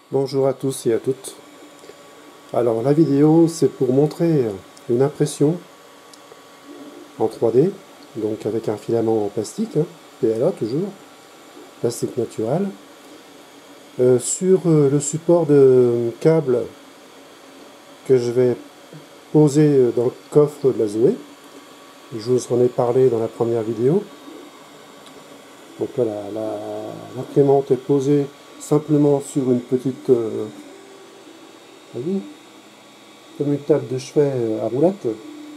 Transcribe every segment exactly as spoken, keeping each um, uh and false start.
Bonjour à tous et à toutes. Alors la vidéo c'est pour montrer une impression en trois D, donc avec un filament en plastique, hein, P L A toujours, plastique naturel, euh, sur euh, le support de câble que je vais poser dans le coffre de la Zoé. Je vous en ai parlé dans la première vidéo. Donc là l'imprimante est posée simplement sur une petite... Euh, voyez, comme une table de chevet à roulettes.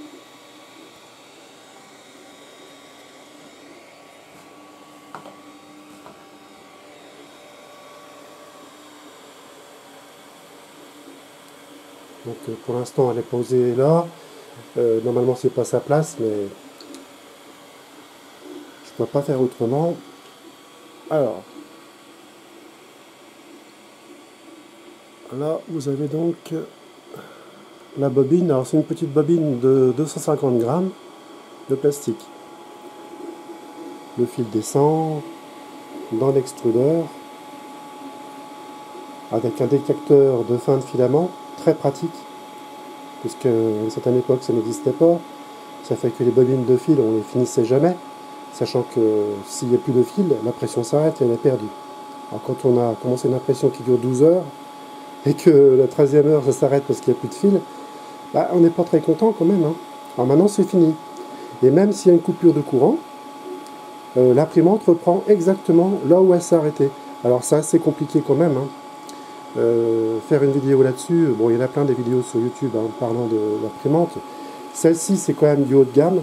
Donc pour l'instant elle est posée là. Euh, normalement c'est pas sa place, mais je peux pas faire autrement. Alors là vous avez donc la bobine. Alors c'est une petite bobine de deux cent cinquante grammes de plastique. Le fil descend dans l'extrudeur avec un détecteur de fin de filament très pratique, puisque à une certaine époque ça n'existait pas. Ça fait que les bobines de fil on les finissait jamais, sachant que s'il n'y a plus de fil, la pression s'arrête et elle est perdue. Alors quand on a commencé une impression qui dure douze heures et que la treizième heure ça s'arrête parce qu'il n'y a plus de fil, bah, on n'est pas très content quand même, hein. Alors maintenant c'est fini. Et même s'il y a une coupure de courant, euh, l'imprimante reprend exactement là où elle s'est arrêtée. Alors ça c'est compliqué quand même, hein. Euh, faire une vidéo là-dessus, bon il y en a plein des vidéos sur YouTube hein, parlant de l'imprimante. Celle-ci c'est quand même du haut de gamme.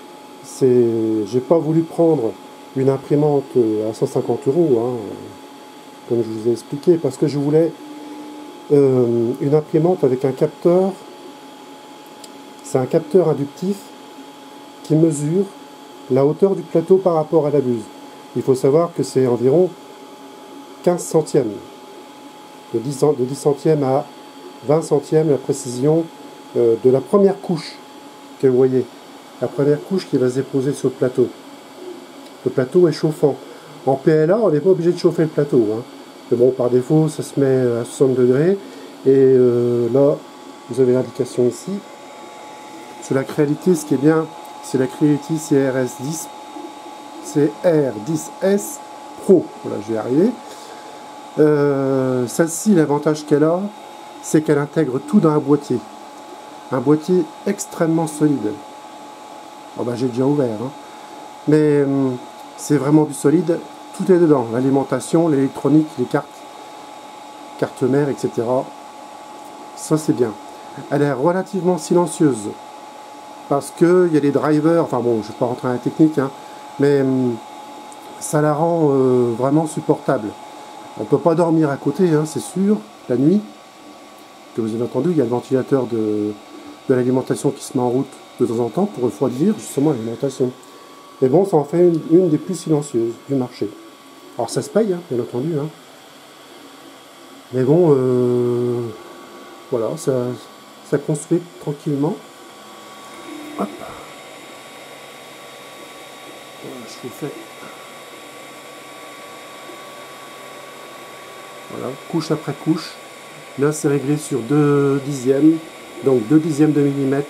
J'ai pas voulu prendre une imprimante à cent cinquante euros, hein, comme je vous ai expliqué, parce que je voulais euh, une imprimante avec un capteur. C'est un capteur inductif qui mesure la hauteur du plateau par rapport à la buse. Il faut savoir que c'est environ quinze centièmes. De dix, de dix centièmes à vingt centièmes la précision euh, de la première couche que vous voyez. La première couche qui va se déposer sur le plateau. Le plateau est chauffant. En P L A, on n'est pas obligé de chauffer le plateau, hein. Mais bon, par défaut, ça se met à soixante degrés. Et euh, là, vous avez l'indication ici. Sur la Creality, ce qui est bien, c'est la Creality C R S dix. C R dix S Pro. Voilà, je vais y arriver. Euh, Celle-ci, l'avantage qu'elle a, c'est qu'elle intègre tout dans un boîtier. Un boîtier extrêmement solide. Oh bah, j'ai déjà ouvert, hein. Mais hum, c'est vraiment du solide. Tout est dedans. L'alimentation, l'électronique, les cartes, carte mère, et cetera. Ça, c'est bien. Elle est relativement silencieuse. Parce qu'il y a des drivers. Enfin bon, je ne vais pas rentrer dans la technique, hein, mais hum, ça la rend euh, vraiment supportable. On ne peut pas dormir à côté, hein, c'est sûr, la nuit. Que vous avez entendu, il y a le ventilateur de, de l'alimentation qui se met en route de temps en temps pour refroidir justement l'alimentation. Mais bon, ça en fait une, une des plus silencieuses du marché. Alors ça se paye, hein, bien entendu. Hein. Mais bon, euh, voilà, ça, ça construit tranquillement. Hop. Voilà, je vous fais. Voilà, couche après couche. Là, c'est réglé sur deux dixièmes, donc deux dixièmes de millimètre.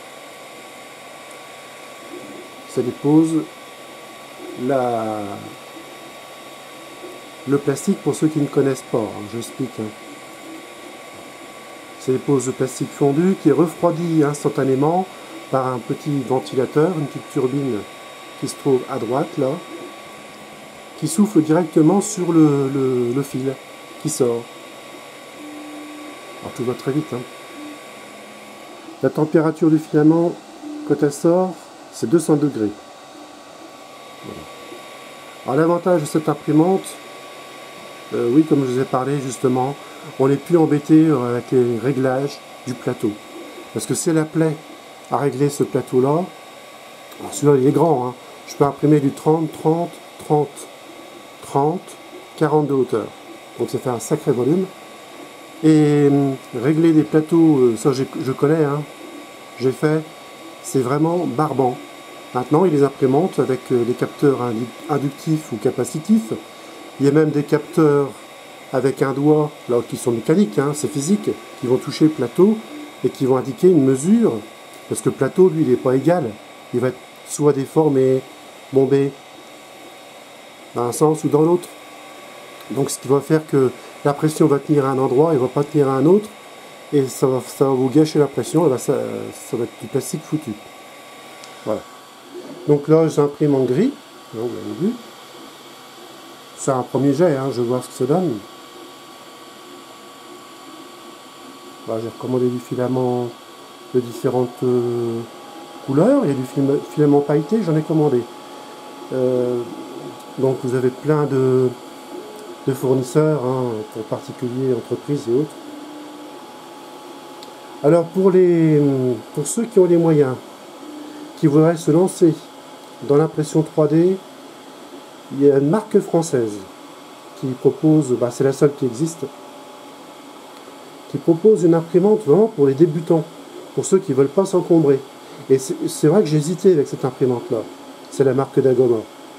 Ça dépose la... le plastique pour ceux qui ne connaissent pas, hein, j'explique. Hein. Ça dépose le plastique fondu qui est refroidi instantanément par un petit ventilateur, une petite turbine qui se trouve à droite là, qui souffle directement sur le, le, le fil qui sort. Alors tout va très vite. Hein. La température du filament, quand elle sort, c'est deux cents degrés. Voilà. Alors l'avantage de cette imprimante, euh, oui, comme je vous ai parlé justement, on n'est plus embêté avec les réglages du plateau. Parce que si elle plaît à régler ce plateau-là, celui-là il est grand, hein, je peux imprimer du trente, trente, trente, trente, quarante de hauteur. Donc ça fait un sacré volume. Et euh, régler des plateaux, euh, ça je connais, hein, j'ai fait, c'est vraiment barbant. Maintenant, il y a des imprimantes avec euh, des capteurs inductifs ou capacitifs. Il y a même des capteurs avec un doigt, là qui sont mécaniques, hein, c'est physique, qui vont toucher le plateau et qui vont indiquer une mesure, parce que le plateau, lui, il n'est pas égal. Il va être soit déformé, bombé, dans un sens ou dans l'autre. Donc ce qui va faire que la pression va tenir à un endroit et ne va pas tenir à un autre, et ça va, ça va vous gâcher la pression, et ben ça, ça va être du plastique foutu. Voilà. Donc là, j'imprime en gris, vous l'avez vu. C'est un premier jet, hein, je vais voir ce que ça donne. Voilà, j'ai recommandé du filament de différentes euh, couleurs. Il y a du filament pailleté, j'en ai commandé. Euh, donc vous avez plein de, de fournisseurs, hein, pour particuliers, entreprises et autres. Alors pour, les, pour ceux qui ont les moyens, qui voudraient se lancer dans l'impression trois D, il y a une marque française qui propose, bah c'est la seule qui existe, qui propose une imprimante vraiment pour les débutants, pour ceux qui ne veulent pas s'encombrer. Et c'est vrai que j'ai hésité avec cette imprimante-là. C'est la marque Dagoma.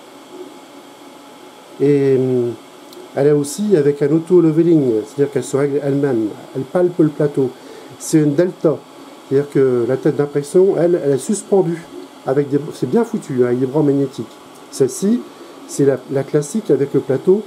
Et elle est aussi avec un auto-leveling, c'est-à-dire qu'elle se règle elle-même, elle palpe le plateau. C'est une Delta, c'est-à-dire que la tête d'impression, elle, elle est suspendue, avec des, c'est bien foutu, hein, avec des bras magnétiques. Celle-ci, c'est la, la classique avec le plateau,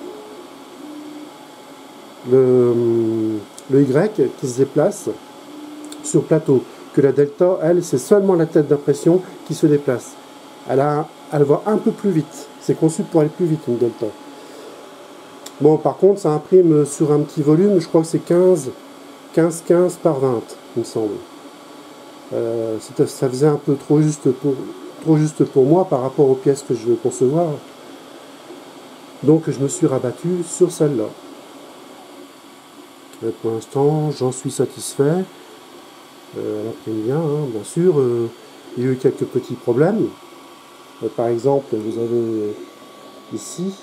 le, le Y qui se déplace sur le plateau. Que la Delta, elle, c'est seulement la tête d'impression qui se déplace. Elle, a, elle va un peu plus vite. C'est conçu pour aller plus vite, une Delta. Bon, par contre, ça imprime sur un petit volume, je crois que c'est quinze, quinze, quinze par vingt, il me semble. Euh, ça faisait un peu trop juste pour, trop juste pour moi par rapport aux pièces que je veux concevoir. Donc je me suis rabattu sur celle-là. Pour l'instant, j'en suis satisfait. Euh, elle imprime bien, hein, bien sûr. Euh, il y a eu quelques petits problèmes. Euh, par exemple, vous avez ici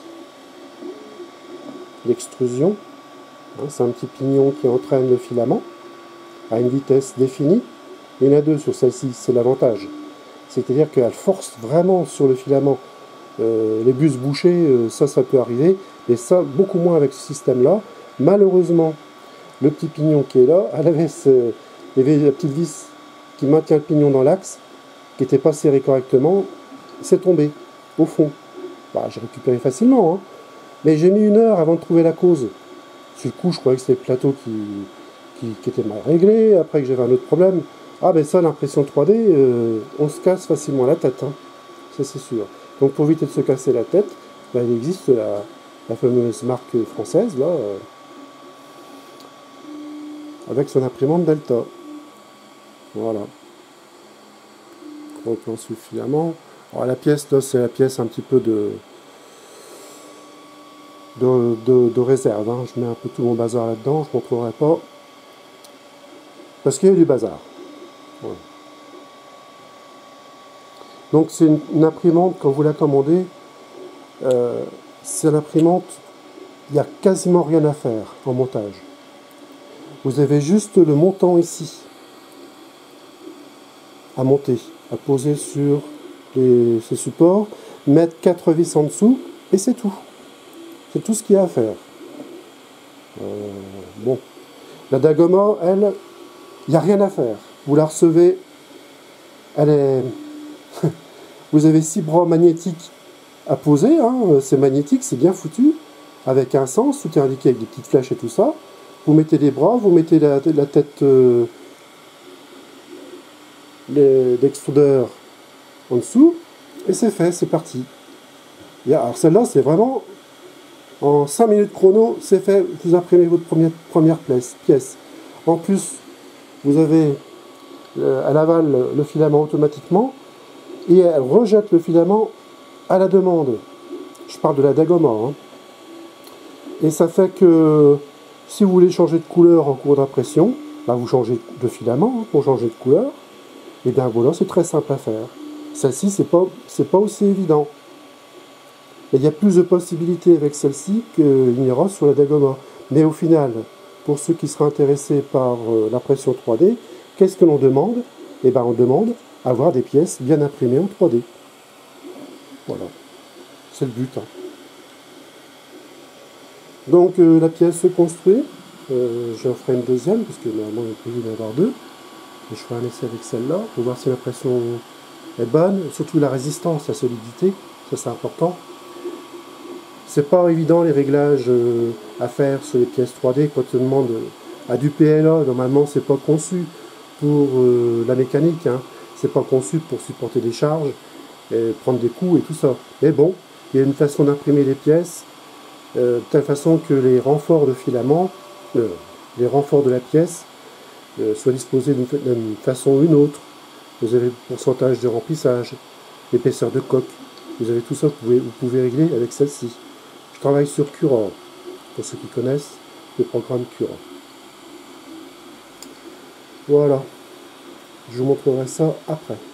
l'extrusion. Hein, c'est un petit pignon qui entraîne le filament à une vitesse définie. Il y en a deux sur celle-ci, c'est l'avantage. C'est-à-dire qu'elle force vraiment sur le filament. Euh, les bus bouchés, euh, ça, ça peut arriver. Et ça, beaucoup moins avec ce système-là. Malheureusement, le petit pignon qui est là, elle avait ce, il y avait la petite vis qui maintient le pignon dans l'axe, qui n'était pas serré correctement, c'est tombé au fond. Bah, j'ai récupéré facilement, hein. Mais j'ai mis une heure avant de trouver la cause. Sur le coup, je croyais que c'était le plateau qui, qui, qui était mal réglé, après que j'avais un autre problème. Ah ben ça, l'impression trois D, euh, on se casse facilement la tête, hein. Ça c'est sûr. Donc pour éviter de se casser la tête, ben, il existe la, la fameuse marque française, là, euh, avec son imprimante Delta. Voilà. Gros plan sous filament. Alors la pièce, là, c'est la pièce un petit peu de, de, de, de réserve, hein. Je mets un peu tout mon bazar là-dedans, je ne montrerai pas. Parce qu'il y a du bazar. Voilà. Donc c'est une, une imprimante, quand vous la commandez, euh, c'est l'imprimante, il n'y a quasiment rien à faire en montage. Vous avez juste le montant ici à monter, à poser sur les, ces supports, mettre quatre vis en dessous, et c'est tout. C'est tout ce qu'il y a à faire. Euh, bon. La Dagoma, elle, il n'y a rien à faire. Vous la recevez, elle est... Vous avez six bras magnétiques à poser, hein. C'est magnétique, c'est bien foutu, avec un sens, tout est indiqué avec des petites flèches et tout ça. Vous mettez les bras, vous mettez la, la tête euh, d'extrudeur en dessous, et c'est fait, c'est parti. Et alors celle-là, c'est vraiment, en cinq minutes chrono, c'est fait, vous imprimez votre première, première pièce, pièce. En plus, vous avez, euh, elle avale le filament automatiquement, et elle rejette le filament à la demande. Je parle de la Dagoma, hein. Et ça fait que si vous voulez changer de couleur en cours d'impression, bah vous changez de filament, hein, pour changer de couleur. Et bien voilà, c'est très simple à faire. Celle-ci, c'est pas, c'est pas aussi évident. Et il y a plus de possibilités avec celle-ci qu'il n'y aura sur la Dagoma. Mais au final, pour ceux qui seraient intéressés par euh, l'impression trois D, qu'est-ce que l'on demande? Eh bien, on demande avoir des pièces bien imprimées en trois D. Voilà. C'est le but, hein. Donc euh, la pièce se construit. Euh, J'en ferai une deuxième, parce que normalement il est prévu d'en avoir deux. Et je ferai un essai avec celle-là, pour voir si la pression est bonne. Surtout la résistance, la solidité, ça c'est important. C'est pas évident les réglages euh, à faire sur les pièces trois D quand on demande à du P L A. Normalement c'est pas conçu pour euh, la mécanique, hein. C'est pas conçu pour supporter des charges, et prendre des coups et tout ça. Mais bon, il y a une façon d'imprimer les pièces, euh, de telle façon que les renforts de filament, euh, les renforts de la pièce, euh, soient disposés d'une façon ou une autre. Vous avez le pourcentage de remplissage, l'épaisseur de coque, vous avez tout ça que vous pouvez, vous pouvez régler avec celle-ci. Je travaille sur Cura, pour ceux qui connaissent le programme Cura. Voilà, je vous montrerai ça après.